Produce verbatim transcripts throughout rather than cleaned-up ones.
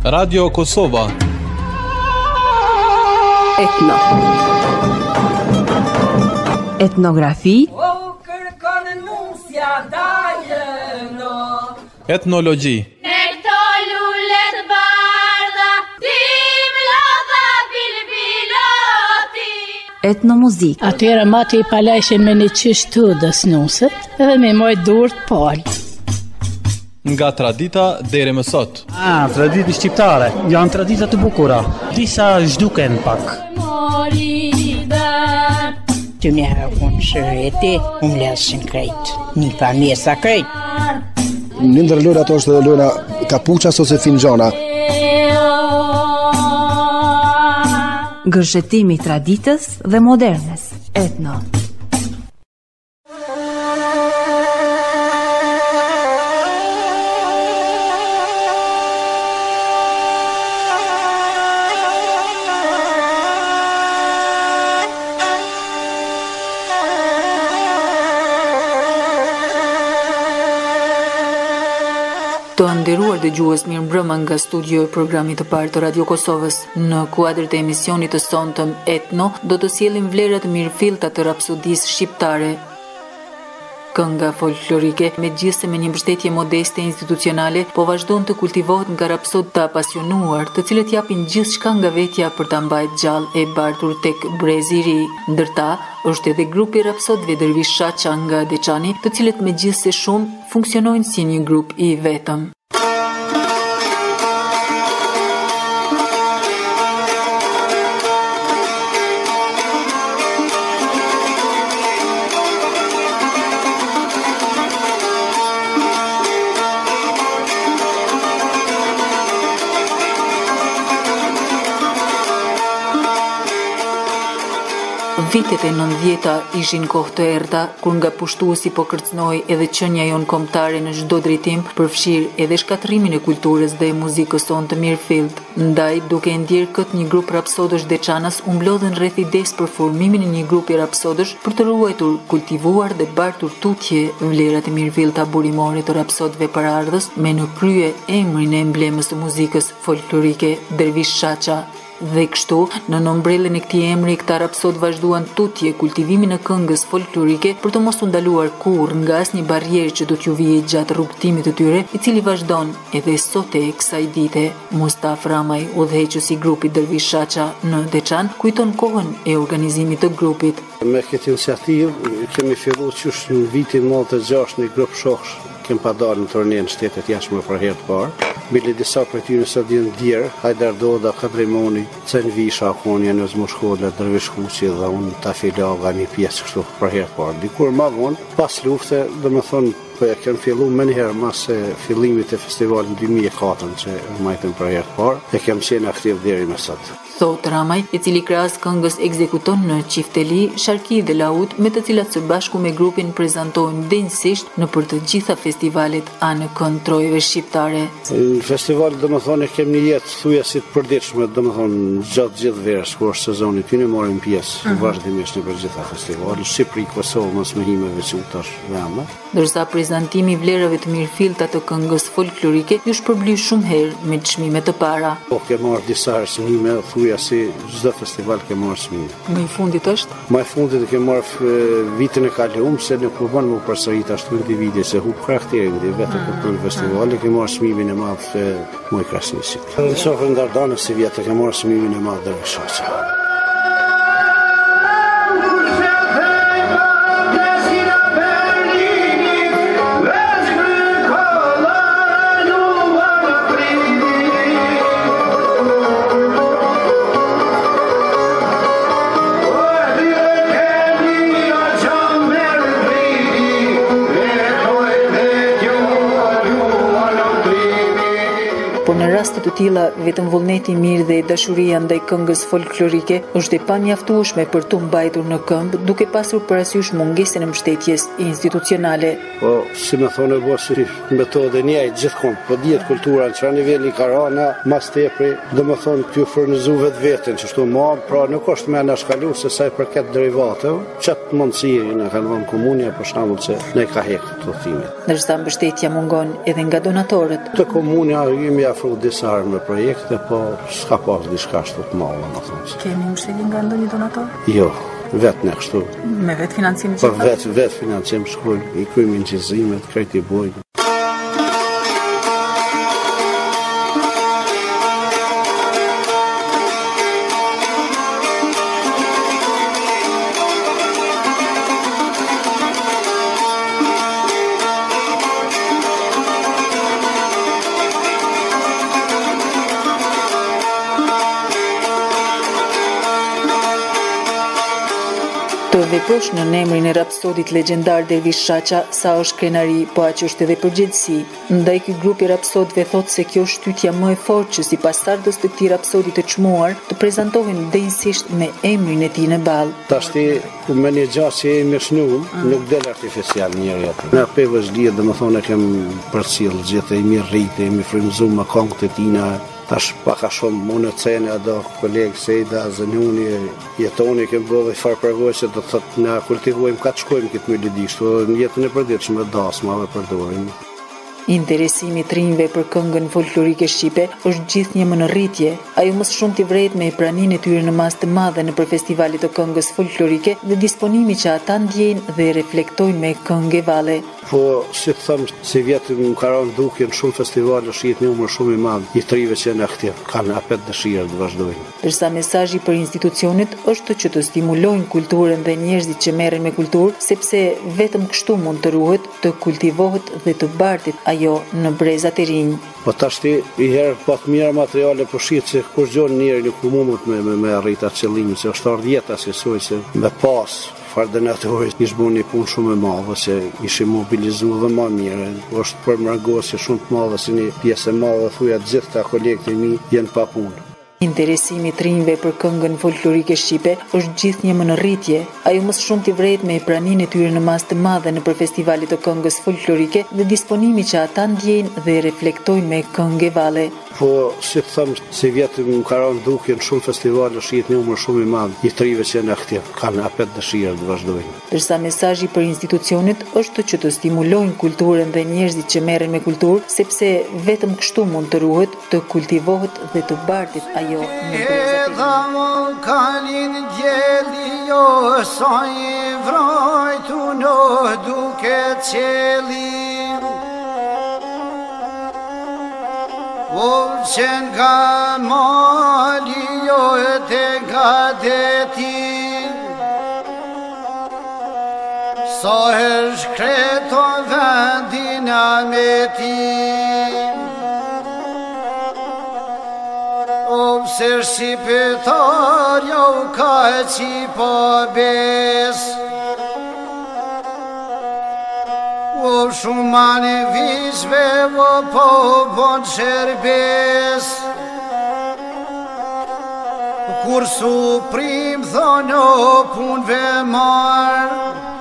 Radio Kosova. Etno. Etnografi. Etnologji. Etnomuzik. Atëra mati i palajshin me një qysht të dësnuset edhe me moj dur të palë. Nga tradita deri më sot. Ah, traditë shqiptare, janë tradita të bukura. Disa zhduken pak. Të një herë unë shëreti, unë lesin krejt. Një pa mjesa krejt. Një ndër lojra ato është edhe lojra kapuqa ose finxana. Gërshetimi i traditës dhe modernës. Etno. Të nderuar dëgjues, mirëmbrëma nga studio e programit të parë të Radio Kosovës. Në kuadër të emisionit të sonshëm Etno, do të sjellim vlerat mirëfillta të rapsodisë shqiptare. Kënga folklorike, megjithëse me një mbështetje modeste institucionale, po vazhdon të kultivohet nga rapsod të apasionuar, të cilët japin gjithçka nga vetja për ta mbajtur gjallë e bartur tek brezi i ri. Ndërta, është edhe grupi rapsodëve Dervish Shaqa nga Deçani, të cilët megjithëse shumë funksionojnë si një grup i vetëm. Vitet e nëntëdhjeta ishin kohë të errta, kur nga pushtuesi po kërcnoi edhe qenia jon kombëtare në çdo drejtim, përfshir edhe shkatrimin e kulturës dhe muzikës sonë të mirëfillt. Ndaj, duke e ndjerë këtë një grup rapsodësh deçanas, u mblodhen rreth idesë për formimin e një grupi rapsodësh për të ruajtur, kultivuar dhe bartur tutje vlerat e mirëfillta burimore të rapsodëve paraardhës, me në krye emrin e emblemës të muzikës folklorike Dervish Shaqa. Dhe kështu, në nëmbrellën e këtij emri, këta rapsod vazhduan tutje kultivimin e këngës folklorike për të mos u ndaluar kurrë nga asnjë barrierë që do t'ju vijë gjatë rrugtimit të tyre, i cili vazhdon edhe sot e kësaj dite. Mustafa Ramaj, udhëheqësi i grupit Dervish Shaqa në Deçan, kujton kohën e organizimit të grupit. Me këtë iniciativë kemi filluar qysh në vitin nëntëdhjetë e gjashtë në grup shohsh, kem pa dalë në turne në shtetet jashtme për herë të parë. Bili disa për tyre së dinë djerë, Hajdar Doda, Kadrimoni, Cenvisha, Akonja, në Zmushkolla, Dervish Kuqi dhe unë ta filaga një pjesë kështu për herë të parë. Dikur ma vonë, pas lufte, dhe me thonë, po e kem fillu më njëherë mas e fillimit e festivalit dy mijë e katër që majtëm për herë të parë, e kem qenë aktiv deri më sot. Thot Ramaj, i cili krahas këngës ekzekuton në Qifteli, Sharki dhe Laut, me të cilat së bashku me grupin prezantojnë denjësisht në për të gjitha festivalet anë kënd trojeve shqiptare. Në festivalet dhe më thonë e kem një jetë thuja si të përditshme, dhe më thonë gjatë gjithë verës, kur është sezoni, ty në morim pjesë, uh -huh. vazhdimisht në për gjitha festivalet, Shqipëri, Kosovë, mos më himeve që u tash dhe amë. Ndërsa prezantimi i vlerave të mirëfillta të këngës folklorike ju shpërbly shumë herë me çmime të para. Po ke marrë disa çmime, thuja si çdo festival ke marrë çmime. Më i fundit është? Më i fundit ke marrë vitin e kaluar, se nuk u bën më përsërit ashtu individi se hub karakterin dhe vetë këtë festival ke marrë çmimin e madh të Muj Krasniqit. Në sofrën Dardanës si vjetë ke marrë çmimin e madh Dervish Shaqa. Raste të tilla, vetëm vullneti i mirë dhe dashuria ndaj këngës folklorike është e pamjaftueshme për të mbajtur në këmbë, duke pasur parasysh mungesën e mbështetjes institucionale. Po, si më thonë bo si metodë njëjtë gjithkohë, po dihet kultura në çfarë niveli ka rënë, mas tepri, domethënë ty furnizu vetë veten, çështu më, pra nuk është më na shkalu se sa i përket derivateve, çat mundësi në kanë komunia për shembull se ne ka hek të thimit. Ndërsa mbështetja mungon edhe nga donatorët. Të komunia jemi afru disa herë me projekte, po s'ka pas diçka ashtu të madhe, më thonë. Keni mbështetje nga ndonjë donator? Jo, vetë ne kështu. Me vetë financim Po vetë vetë financim shkruaj, i kryejmë incisimet, krejt i bojnë. Të veprosh në emrin e rapsodit legjendar Dervish Shaqa, sa është krenari, po aq është edhe përgjegjësi. Ndaj ky grupi rapsodëve thotë se kjo është shtytja më e fortë që sipas ardhës të këtij rapsodi të çmuar, të prezantohen denjësisht me emrin e tij në ball. Tashti ku me një gjatë që jemi shnuar, nuk del artificial njëri atë. Në pe vazhdia, domethënë kem përcjell gjithë, jemi rritë, jemi frymzuar me këngët e tina. Tash paka shumë mune të cene ado kolegë Sejda, Zënjuni, jetoni kemë bëve i farë përgoj që do të thëtë na kultivojmë ka të shkojmë këtë melodishtë, në jetën e përditshme dasmave përdorim. Interesimi të rinjve për këngën folklorike shqipe është gjithnjë më në rritje. Ajo më së shumti vret me praninë e tyre në masë të madhe nëpër festivalet të këngës folklorike dhe disponimi që ata ndjejnë dhe reflektojnë me këngë valle. Po, si të thëmë, si vjetë më ka rënë duke në shumë festivale, është jetë një umër shumë i madhë, i trive që në aktiv, kanë apet dëshirë të vazhdojnë. Dërsa mesazhi për institucionet është që të stimulojnë kulturën dhe njerëzit që merren me kulturë, sepse vetëm kështu mund të ruhet, të kultivohet dhe të bartit ajo në brezat e rinj. Po tashti, i herë pa të mira materiale për shqitë që kur gjonë njëri nuk mundët me, me, me arrita qëllimi, se është ardhë jetë asisoj që me pas koordinatorit ishë bu një punë shumë e madhe, që ishë mobilizu dhe ma mire. është për mërgosje shumë të madhe, si një pjesë e madhe, thuja gjithë ta kolegët e mi jenë pa punë. Interesimi të rinjve për këngën folklorike shqipe është gjithnjë më në rritje. Ajo më së shumti vret me praninë e tyre në masë të madhe nëpër festivalet të këngës folklorike dhe disponimi që ata ndjejnë dhe reflektojnë me këngë valle. Po, si të thëmë, si vjetë më ka rënë duke në shumë festivale, është jetë një umër shumë i madhë, i trive që në aktiv, kanë apet dëshirë të vazhdojnë. Dërsa mesazhi për institucionet është që të stimulojnë kulturën dhe njerëzit që merren me kulturë, sepse vetëm kështu mund të ruhet, të kultivohet dhe të bartit ajo në brezat e rinj. O qenë ka mali jo e te ka deti, sa hesh kreto vendina me ti. O pse shqipetar jo ka qipa bes, o shumani vishve o po bon qerbes. Kur su prim thonë o punve marë,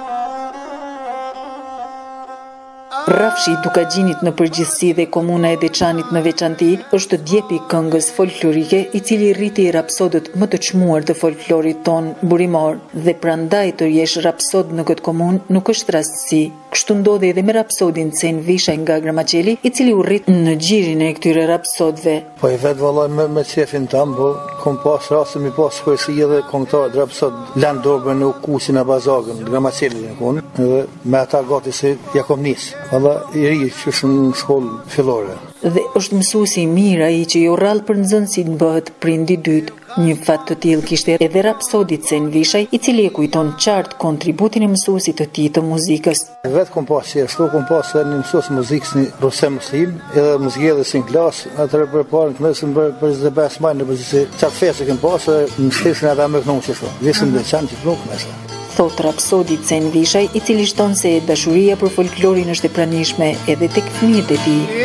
Rrafshi i Dukagjinit në përgjithësi dhe komuna e Deçanit në veçanti është djepi këngës folklorike i cili rriti rapsodët më të çmuar të folklorit ton burimor dhe prandaj të jesh rapsod në këtë komunë nuk është rastësi. Kështu ndodhi edhe me rapsodin Cen Visha nga Gramaceli, i cili u rrit në gjirin e këtyre rapsodëve. Po i vetë vallaj me, me qefin tam, po kom pas raste mi pas shkojsi edhe këngëtar rapsod lanë dorbe në kusin e bazagën, Gramaceli në konë, edhe me ata gati se ja kom nis. Valla i ri që është në shkollë fillore. Dhe është mësuesi i mirë ai që jo rrallë për nxënësit bëhet prindi dytë. Një fat të tillë kishte edhe rapsodi Cen Vishaj, i cili e kujton qartë kontributin e mësuesit të tij të muzikës. Vetë kom pas që ashtu kom pas edhe një mësues muzikës një Ruse Muslim, edhe muzikë si në klasë, atëherë për parën të mesëm për për të bes më në përgjithësi çfarë fesë kem pas, në shtesën ata më kënon çështo. Vetëm në çan që nuk më sa. Thot rapsodi Cen Vishaj, i cili shton se dashuria për folklorin është e pranishme edhe tek fëmijët e tij.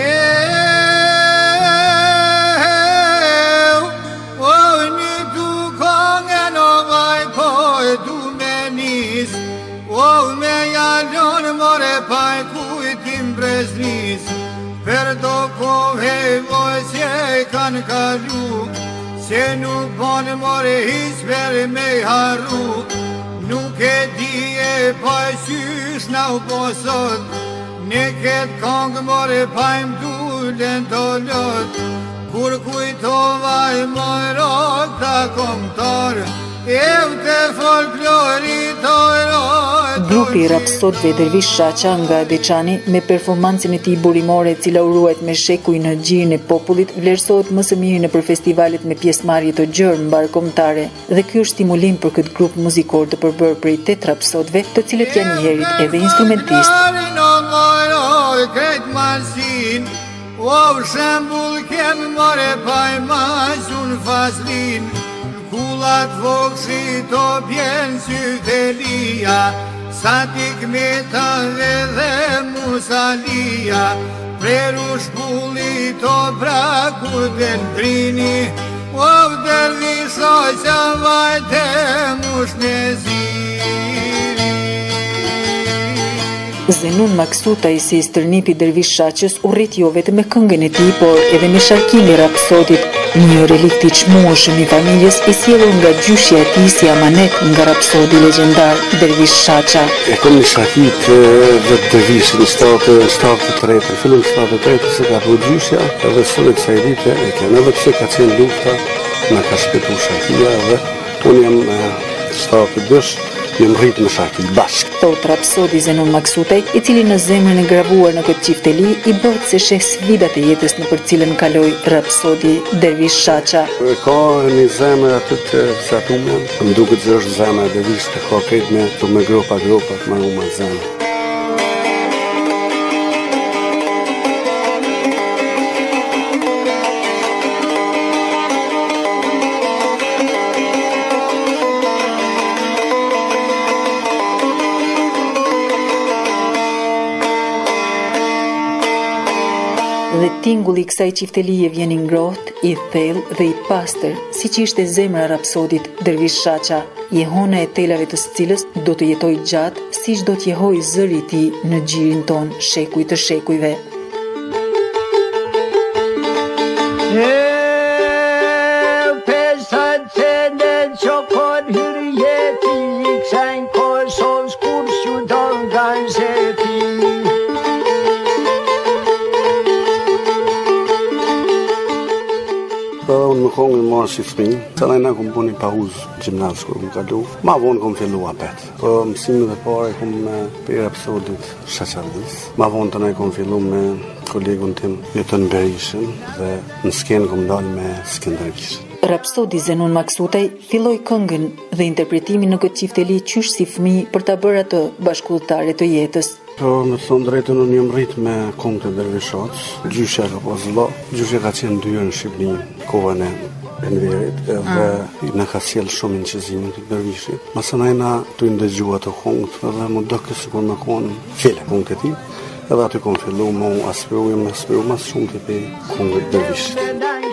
Per do kohë vojse kanë kalu, se nuk banë more hiç për me harru. Nuk e di e pa qysh na u posot, Ne këtë kongë more pajmë dullen të lot, kur kujtova i mërok të komtarë, ev të folklorit të rot. Grupi Rapsodëve Dervish Shaqa nga Deçani me performancën e tij burimore e cila u ruajt me shekuj në gjirin e popullit vlerësohet më së miri nëpër festivalet me pjesëmarrje të gjerë mbarkombëtare dhe ky është stimulim për këtë grup muzikor të përbërë prej tetë rapsodëve, të cilët janë njerëzit edhe instrumentistë. Krejt masin, o shembull kem more paj masun faslin, kullat vokshit o bjen sytelia, satik metave dhe musalia, preru shpullit o braku del brini, o dervisho që vajte mush neziri. Zenun Maksutaj si stërnipi Dervish Shaqës u rrit jo vetëm me këngën e tij, por edhe me sharkimin e rapsodit, një relikt i çmueshëm i familjes i sjellur nga gjyshja e tij si amanet nga rapsodi legjendar Dervish Shaqa. E kom një shakit vetë Dervish në shtatë të tretë, fillim shtatë të tretë se ka po gjyshja, edhe sot e kësaj dite e kanë, edhe pse ka qenë lufta, na ka shpëtuar shakia dhe unë jam shtatë të dysh. Jam rrit me shakit bashk. Thot rapsodi Zenun Maksutaj, i cili në zemrën e gravuar në këtë qifteli i bëhet se sheh sfidat e jetës në për cilën kaloi rapsodi Dervish Shaqa. Ka një zemër aty të zatume, më duket se është zemër e Dervish të ka këtë me të me gropa gropa të marru me zemër. Dhe tingulli i kësaj qiftelie vjen i ngrohtë, i thellë dhe i pastër, siç ishte zemra rapsodit Dervish Shaqa, jehona e telave të cilës do të jetoj gjatë, siç do të jehoj zëri i tij në gjirin ton shekuj të shekujve. Unë më kongë në marë si fëmi, të nëjna kom bu një pauzë gjimnazë kërë më kalu. Ma vonë kom fillu apet. Po mësime dhe pare kom me për rapsodit Shaqardis. Ma vonë të nëjë kom fillu me kolegun tim Jetën Berishën dhe në skenë kom dalë me Skënderbishën. Rapsodi Zenun Maksutaj filloi këngën dhe interpretimin në këtë qifteli qysh si fëmijë për ta bërë atë bashkëllëtare të jetës. Po, me thonë drejtën, unë jam rrit me kongë të Dervishacës. Gjyshja ka pas vëlla. Gjyshja ka qenë dyër në Shqipëni, kohën e Enverit, edhe mm. në ka sjellë shumë inqizimin të Dervishit. Masa najna të ndëgjua të kongët, edhe më dëkë si kur me konë fele kongët e ti, edhe aty kom fillu më aspiru, jam aspiru mas shumë të pe kongët të Dervishit.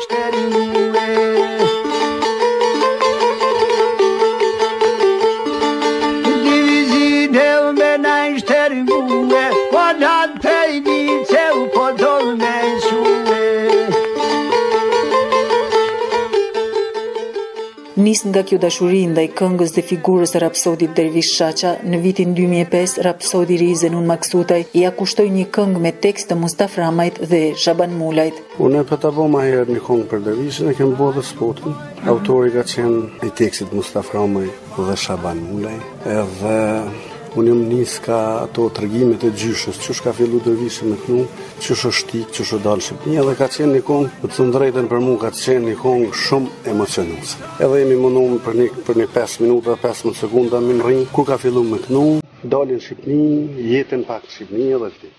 Nis nga kjo dashuri ndaj këngës dhe figurës së rapsodit Dervish Shaqa, në vitin dy mijë e pesë rapsodi i ri Zenun Maksutaj i akushtoi një këngë me tekst të Mustaf Ramajt dhe Shaban Mulajt. Unë e pëta bo ma herë një këngë për Dervishin, e kem bo dhe spotin. Autori ka qenë i tekstit Mustaf Ramajt dhe Shaban Mulaj, edhe unë jam nis ka ato tërgjimet e gjyshës, qësh ka fillu Dervishi me kënu, qësh është shtik, qësh është dalë Shqipëni, edhe ka qenë një kongë, për të ndrejten për mu, ka qenë një kongë shumë emocionuse. Edhe jemi mënumë për një, për një pesë minuta, pesëmbëdhjetë sekunda, më në rinjë, kur ka fillu me kënu, dalin Shqipëni, jetën pak Shqipëni edhe këti.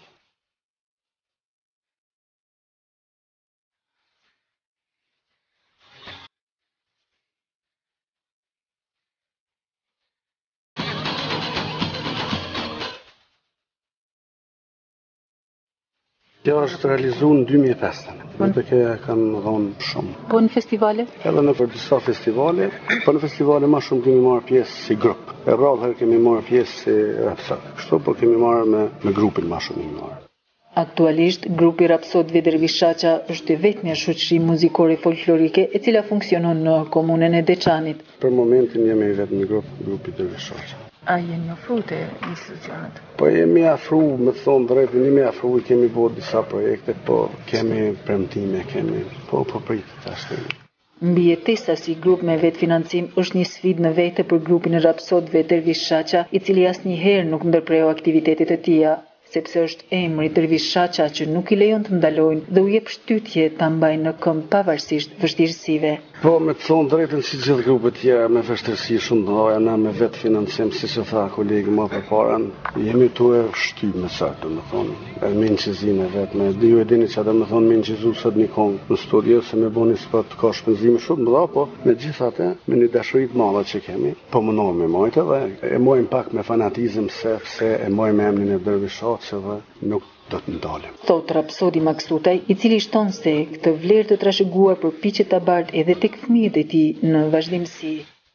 Kjo është realizu në dy mijë e pesë, dhe kjo kanë dhonë shumë. Po në festivale? Edhe në për disa festivale, po në festivale ma shumë kemi marrë pjesë si grup. E rrallë herë kemi marrë pjesë si rapsod. Kështu po kemi marrë me, me grupin ma shumë kemi marrë. Aktualisht, grupi Rapsodëve Dervish Shaqa është vetmja shoqëri muzikore folklorike e cila funksionon në komunën e Deçanit. Për momentin jemi vetëm një grup, grupi Dervish Shaqa. A jeni ofruar të institucionet? Po jemi afru, me thonë drejtë, jemi afru, kemi bërë disa projekte, po kemi premtime, kemi, po po pritet tash. Mbijetesa si grup me vetë financim është një sfidë në vete për grupin e rapsodëve Dervish Shaqa, i cili asnjëherë nuk ndërpreu aktivitetet e tija, sepse është emri Dervish Shaqa që nuk i lejon të ndalojnë dhe u jep shtytje ta mbajnë në këmbë pavarësisht vështirësive. Po me të thonë drejtën si gjithë grupet tjera me vështirësi shumë të mëdha, na me vetë financim, si që tha kolegi më përpara, jemi tu e shtyp me sa, do të thonë, e mençëzime vetë me ju e dini që do të thonë mençëzu sot një këngë në studio se me boni spot ka shpenzime shumë të mëdha, po megjithatë me një dashuri të madhe që kemi, po mundohemi me mojtë dhe e mojmë pak me fanatizëm se se e mojmë emrin e Dervish Shaqës nuk do të ndalim. Thot rapsodi Maksutaj, i cili shton se këtë vlerë të trashëguar përpiqet ta bart edhe tek fëmijët e tij në vazhdimsi.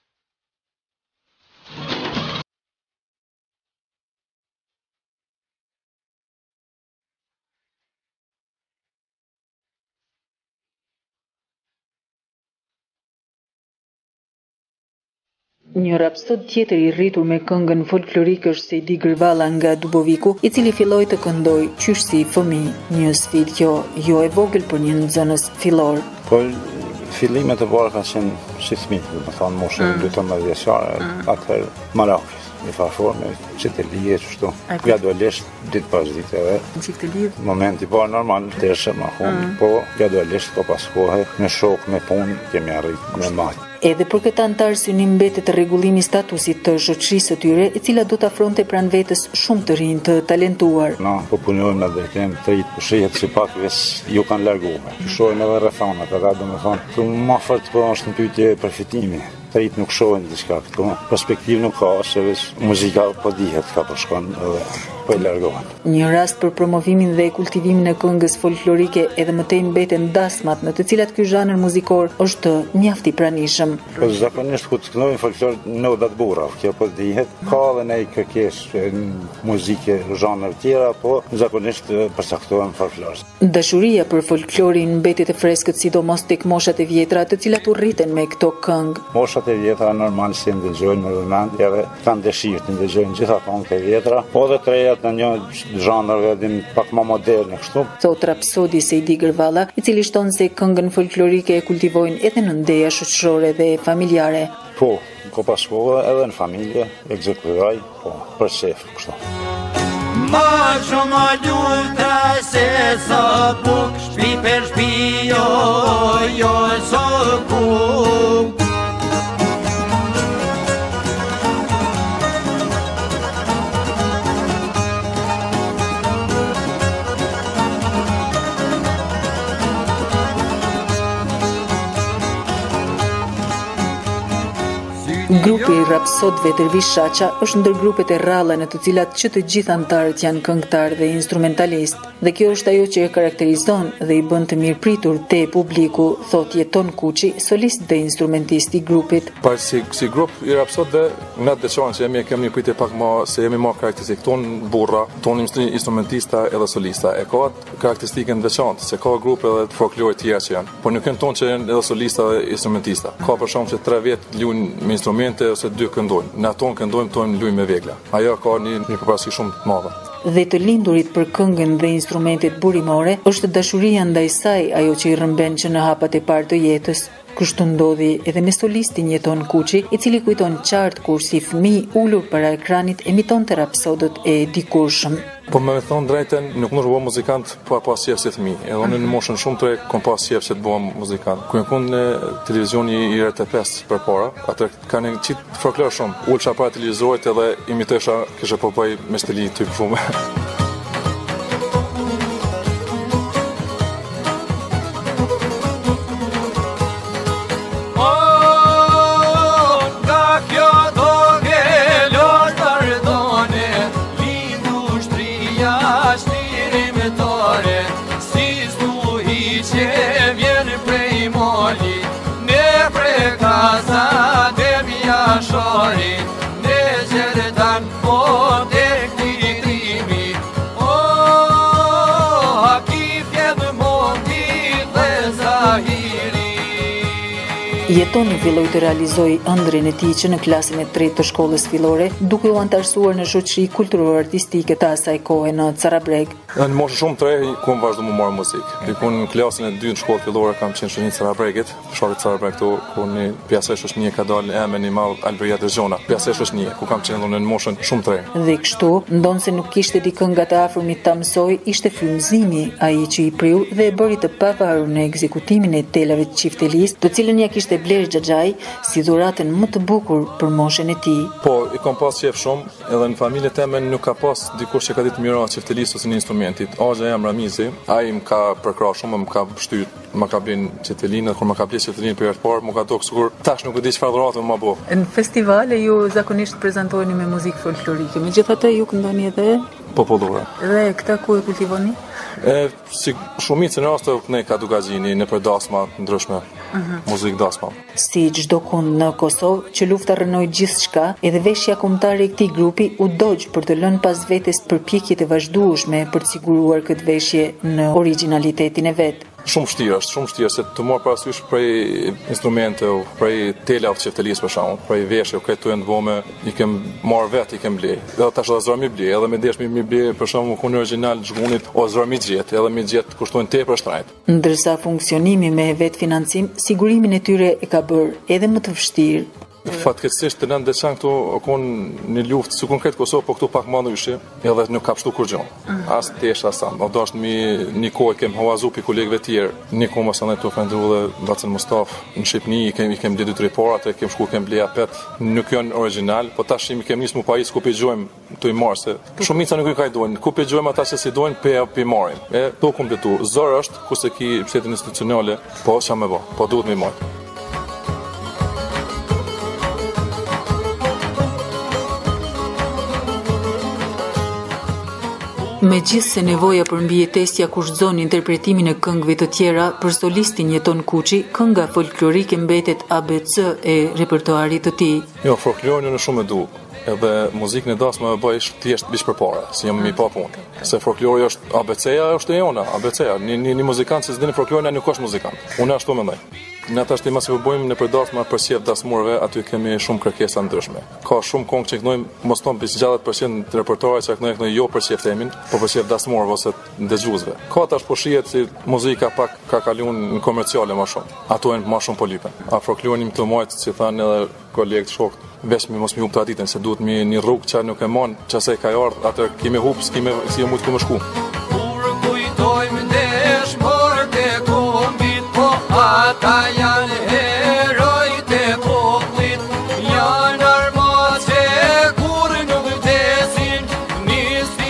Një rapsod tjetër i rritur me këngën folklorike është Sejdi Gërvalla nga Duboviku, i cili filloi të këndoj qysh si fëmijë, një sfidë kjo jo e vogël për një nxënës fillor. Po fillimet e para kanë qenë si fëmijë, do të thonë moshën dytëmbëdhjetë vjeçare, mm. atëherë Marakis, në farforme, që të lijet kështu, gradualisht ditë pas dite edhe. Çik të lidh. Momenti po normal të është më hum, mm. po gradualisht ka pas kohë me shok, me punë, kemi arritur me mat. Edhe për këtë antar synim mbetet rregullimi i statusit të shoqërisë së tyre, e cila do të afronte pranë vetes shumë të rinj të talentuar. Na, po punojmë në drejtim të rit, po shihet si pak ves ju kanë larguar. Shohim edhe rrethonat, atë do të thonë, këtu më fort po është një pyetje përfitimi. Të rit nuk shohin diçka këtu, perspektivë nuk ka, se muzika po dihet ka po shkon edhe po i largohen. Një rast për promovimin dhe kultivimin e këngës folklorike edhe më tej mbeten dasmat në të cilat ky zhanër muzikor është mjaft i pranishëm. Po zakonisht ku të këndojnë folklor në odat burra, kjo po dihet, ka edhe ne kërkesë muzike zhanër tjera, po zakonisht përcaktohen folklor. Dashuria për folklorin mbetet e freskët sidomos tek moshat e vjetra, të cilat u rriten me këto këngë. Moshat e vjetra normal si ndëgjojnë me vëmendje dhe kanë dëshirë të ndëgjojnë gjitha këngët e vjetra, po dhe të reja në një zhanër vedin pak më moderne kështu. Thot rapsodi Sejdi Gërvalla, i cili shton se këngën folklorike e kultivojnë edhe në ndeja shoqërore dhe familjare. Po, ko pas kohë edhe në familje, ekzekutaj, po, për shef kështu. Ma shumë luta se sa buk, shpi për shpi jo, jo so buk. Grupi i rapsodëve Dervish Shaqa është ndër grupet e rralla në të cilat që të gjithë antarët janë këngëtar dhe instrumentalist, dhe kjo është ajo që e karakterizon dhe i bën të mirëpritur te publiku, thot Jeton Kuçi, solist dhe instrumentist i grupit. Pa si, si grup i rapsodëve, ne të çon që jemi kemi një pritje pak më se jemi më karakteristik, ton burra, ton instrumentista edhe solista, e ka karakteristikën të veçantë, se ka grupe edhe të folklorit tjera që janë, por nuk janë ton që janë edhe solista dhe instrumentista. Ka për shkak që tre vjet luajnë me instrumente ose dy këndojnë. Ne aton këndojmë, tonë luajmë me vegla. Ajo ka një një përparësi shumë të madhe. Dhe të lindurit për këngën dhe instrumentet burimore është dashuria ndaj saj ajo që i rrëmben që në hapat e parë të jetës. Kështu ndodhi edhe me solistin Jeton Kuçi, i cili kujton qartë kur si fëmijë ulur para ekranit emitonte rapsodët e dikurshëm. Po me me thonë drejten, nuk nuk bëhem muzikant, po pas qef si fëmijë. Edhe unë në moshën shumë të re, kom pas qef që të bëhem muzikant. Kur jam në televizioni i R T pesë përpara, atë kanë një qitë folklor shumë. Ulça para televizorit edhe imitesha kisha po bëj me shteli ty përfume. Shori, ne gjerdan po të këti trimi, o, haki fjedë mondi dhe zahiri. Jetoni filloi të realizoi ëndrrin e tij që në klasën e tretë të shkollës fillore, duke u antarësuar në shoqëri kulturore-artistike të asaj kohe në Carabreg. Në moshë shumë të re, ku më vazhdu më marrë muzikë. Diku në klasën e dytë në shkollë fillore kam qenë shoqërinë Carabregit, fshatit Carabreg këtu, ku në pjesë e shoqënie ka dalë emri i madh Alberia Dezhona, pjesë e shoqënie, ku kam qenë në moshën shumë të re. Dhe kështu, ndonse nuk kishte dikë nga të afërmit ta mësoj, ishte frymëzimi ai që i priu dhe e bëri të pavarur në ekzekutimin e telave të qiftelisë, të cilën ja kishte blerë Xhaxhai si dhuratën më të bukur për moshën e tij. Po, i kam pas qef shumë, edhe në familjen time nuk ka pas dikush që ka ditë mira qiftelisë ose në instrumentit. Axha jam Ramizi, ai më ka përkrah shumë, më ka shtyr, më ka blen qeftelinë, kur më ka blen qeftelinë për herë të parë, më ka dok sikur tash nuk e di çfarë dhuratë më bë. Në festivale ju zakonisht prezantoheni me muzikë folklorike, megjithatë ju këndoni edhe popullore. Dhe këta ku e kultivoni? E, si shumicë në raste ne ka dugazini në për dasma ndryshme, Mhm. muzikë dasma. Si çdo kund në Kosovë, që lufta rrënoi gjithçka, edhe veshja kombëtare e këtij grupi u dogj për të lënë pas vetes përpjekjet e vazhdueshme për të siguruar këtë veshje në origjinalitetin e vet. Shumë vështirë është, shumë vështirë se të marr parasysh prej instrumente, prej telave të qeftelisë për shembull, prej veshje, këtu janë të vome, i kem marr vetë, i kem blej. Edhe tash edhe zërmi blej, edhe me desh mi mi blej për shembull ku në origjinal zhgunit ose zërmi gjet, edhe mi gjet kushtojnë tepër shtrejt. Ndërsa funksionimi me vetë financim, sigurimin e tyre e ka bërë edhe më të vështirë. Fatkeqësisht të nënë deçan këtu kon një luftë si konkret Kosovë, po këtu pak më ndryshe, edhe nuk ka pështu kur gjë. As tesh as sam. Do është mi një kohë kem huazu pi kolegëve të tjerë. Një kohë mos anëto fëndru dhe Dacen Mustaf në Shqipëni i kem i kem dy tre porat, kem shku kem bleja pet. Nuk janë origjinal, po tash i kem nisë mu Paris ku pëjgjojmë të i marë se shumica nuk i ka i dojnë. Ku pëjgjojmë ata që si dojnë pe pe marrin. E to kompletu. Zor është ku se ki mbështetjen institucionale, po ç'a më bë, po duhet më marr. Me gjithë se nevoja për mbijetesja kushtzon interpretimin e këngëve të tjera, për solistin Jeton Kuçi, kënga folklorike mbetet A B C e repertoarit të tij. Jo, folklorin në shumë e du. Edhe muzikën e dasme më bëj thjesht bish përpara, si jam mi pa punë. Se folklori është A B C-ja, është e jona, A B C-ja. Një, një, një muzikant që s'dini folklorin nuk është muzikant. Unë ashtu mendoj. Ne tash ti mos e bëjmë në përdasma për sjell dasmorëve, aty kemi shumë kërkesa ndryshme. Ka shumë këngë që këndojmë, mos ton pesëdhjetë përqind të repertoarit që këndojmë jo për sjell temin, por për sjell dasmorëve ose dëgjuesve. Ka tash po shihet si muzika pak ka kaluar në komerciale më shumë. Ato janë më shumë polipe. A folklorin të mojt, si thanë edhe kolegët shokët, veç mi mos mi hub traditën, se duhet mi një rrugë që nuk e mon, që se ka ardhur, atë kemi hub, s'kemi si e mujt ku më shku. Kur kujtojmë ndesh mor te kombit, po ata janë heroj te popullit, janë armaqe kur nuk vdesin, nisi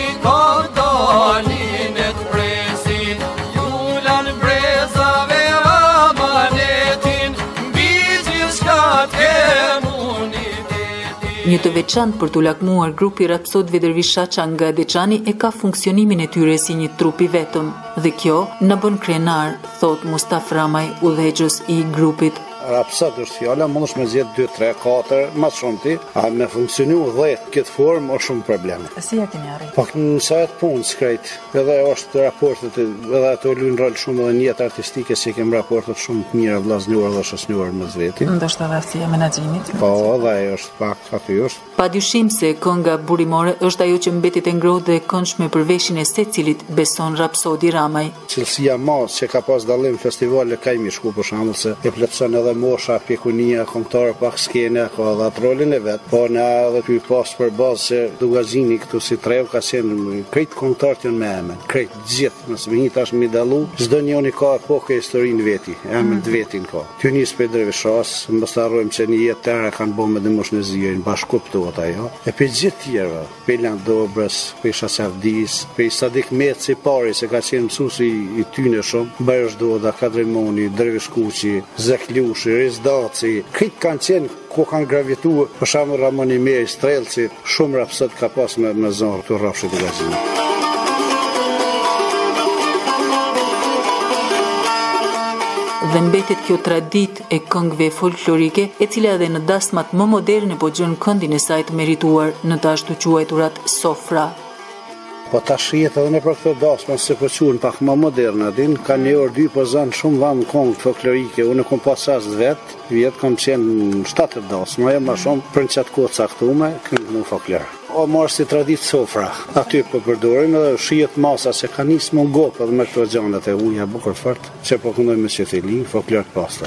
kontonin e të presin, julan brezave amanetin, mbi gjithçka t'kem unitetin. Një të veçantë për t'u lakmuar grupi rapsodëve dervishaça nga Deçani e ka funksionimin e tyre si një trup i vetëm, dhe kjo na bën krenar, thot Mustaf Ramaj, udhëheqës i grupit. Rapsod është fjala, mund është me zjetë dy, tre, katër, ma shumë ti, a me funksionu dhjetë këtë formë është shumë probleme. Si ja keni arritur? Pak në sajt punë s'krejt, edhe është raportet, edhe ato luajnë rol shumë edhe në jetë artistike, si kem raportet shumë të mira vllaznuar dhe shoqëruar me vetin. Ndoshta edhe si e menaxhimit. Po, edhe ajo është pak aty është. Pa dyshim se kënga burimore është ajo që mbetet e ngrohtë dhe e këndshme për veshin e secilit, beson Rapsodi Ramaj. Cilësia mas që ka pas dallim festivale ka imi shku për shembull se e plotson edhe mosha, pjekunia, kombëtare pak skene, ka edhe atë rolin e vet. Po na edhe ky pas për bazë se Dugazini këtu si treu ka qenë krejt kombëtarët janë me emën, krejt gjithë, nëse më një tash më dallu, çdo njëri ka epokë historinë veti, emën të vetin ka. Ty nis për Dervishas, mos harrojmë se një jetë tëra kanë bën me demoshnezirin, bashkë kuptohet ajo. E për gjithë tjerë, për Lan Dobrës, për Shasavdis, për Sadik Meci pari se ka qenë mësuesi i tyne shumë, Bajrsh Doda, Kadrimoni, Dervish Kuçi, Zeklushi, Rizdaci, këtë kanë qenë ku kanë gravituar, për shembull Ramoni Meri, Strelci, shumë rapsod ka pas me me zonë të rrafshit të Dugazini. Dhe mbetet kjo tradit e këngëve folklorike, e cila edhe në dasmat më moderne po gjën këndin e saj të merituar në të ashtu quajturat sofra. Po ta shihet edhe në për këto dasma se po quhen pak më moderne, din ka një orë dy po zën shumë vam këngë folklorike. Unë kam pas as vet, vjet kam qenë shtatë dasma, jo më shumë për një çat kohë caktuar këngë në folklor. O marrë si traditë sofra, aty po përdorim edhe shihet masa që ka nisë më ngopë edhe me këto gjanat e uja bukur fort, që po këndojmë me qëtili, folklor të pasta.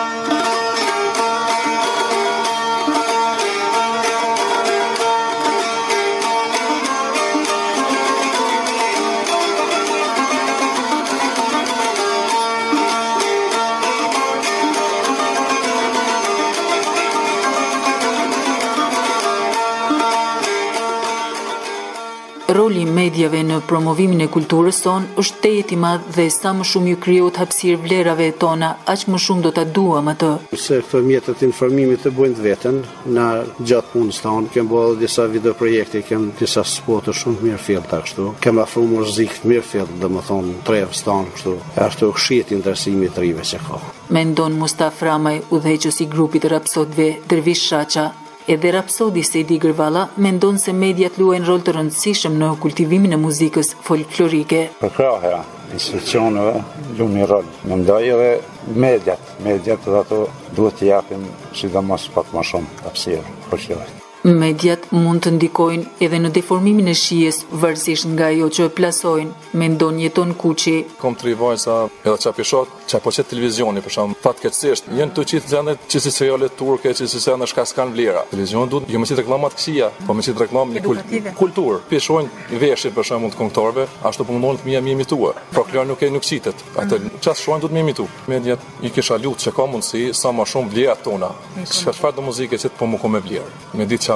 Roli i mediave në promovimin e kulturës son është tejet i madh dhe sa më shumë ju krijohet hapësirë vlerave tona, aq më shumë do ta duam atë. Se këto mjetet e informimit të bojnë veten na gjatë punës tonë, kem bërë disa videoprojekte, kem disa spote shumë mirë fillta kështu. Kem afruar muzikë të mirë fill, domethënë trevës tonë kështu. Ashtu shihet interesimi i trive që ka. Mendon Mustafa Ramaj, udhëheqës i grupit të rapsodëve Dervish Shaqa. Edhe rapsodi Sedi Gërvalla mendon se mediat luajnë rol të rëndësishëm në kultivimin e muzikës folklorike. Përkrahja, institucioneve luajnë një rol. Mendoj edhe mediat, mediat dhe ato duhet të japin sidomos pak më shumë hapësirë folklorit. Mediat mund të ndikojnë edhe në deformimin e shijes, varësisht nga ajo që e plasojnë, mendon Jeton Kuçi. Kom tri vajza edhe qa pishot, qa po qëtë televizioni, për shumë, fatkeqësisht, jenë të qitë zene që si seriale turke, që si zene shka s'kan vlera. Televizion duhet, jo me qitë reklamat kësia, po me qitë reklam një kult kulturë. Pishojnë veshje për shumë të këngëtarve, ashtu po mundohen të mija mi imitua. Folklori nuk e nuk qitet, atë qas shojnë duhet mi imitu. Mediat i kisha lutë që ka mundësi sa ma shumë vlerat tona, çfarë do muzike që po më ko me vlerë. Me ditë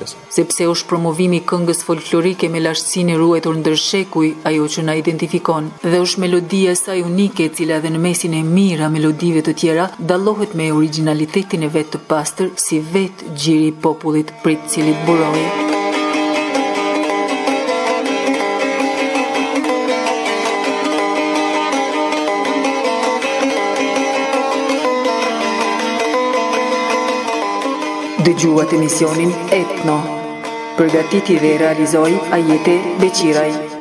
Sepse është promovimi këngës folklorike me lashtësinë e ruajtur ndër shekuj, ajo që na identifikon, dhe është melodia e saj unike, e cila edhe në mesin e mira melodive të tjera dallohet me origjinalitetin e vet të pastër, si vet gjiri i popullit prej të cilit buroi. Dëgjuat emisionin Etno. Përgatiti dhe realizoi Ajete Beqiraj.